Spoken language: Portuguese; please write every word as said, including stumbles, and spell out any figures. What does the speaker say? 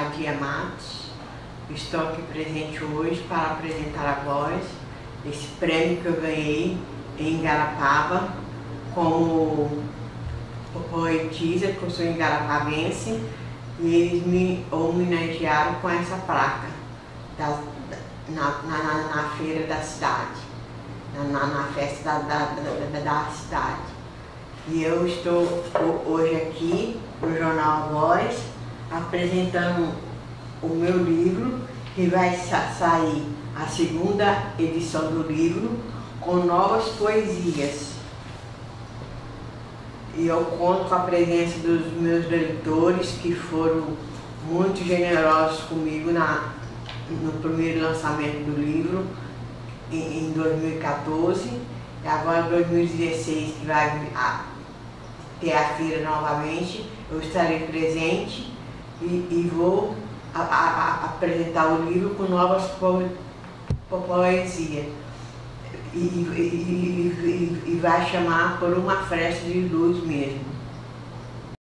Sadia Matos. Estou aqui presente hoje para apresentar a voz desse prêmio que eu ganhei em Igarapava como poetisa, porque eu sou igarapavense, e eles me homenagearam com essa placa da, na, na, na feira da cidade, na, na festa da, da, da, da cidade. E eu estou hoje aqui no Jornal A Voz apresentando o meu livro, que vai sa sair a segunda edição do livro com novas poesias. E eu conto com a presença dos meus leitores, que foram muito generosos comigo na, no primeiro lançamento do livro, em, em dois mil e quatorze, e agora em dois mil e dezesseis, que vai a, ter a feira novamente, eu estarei presente e, e vou a, a, a apresentar o livro com novas po, po, poesias. E, e, e, e, e vai chamar por uma fresta de luz mesmo.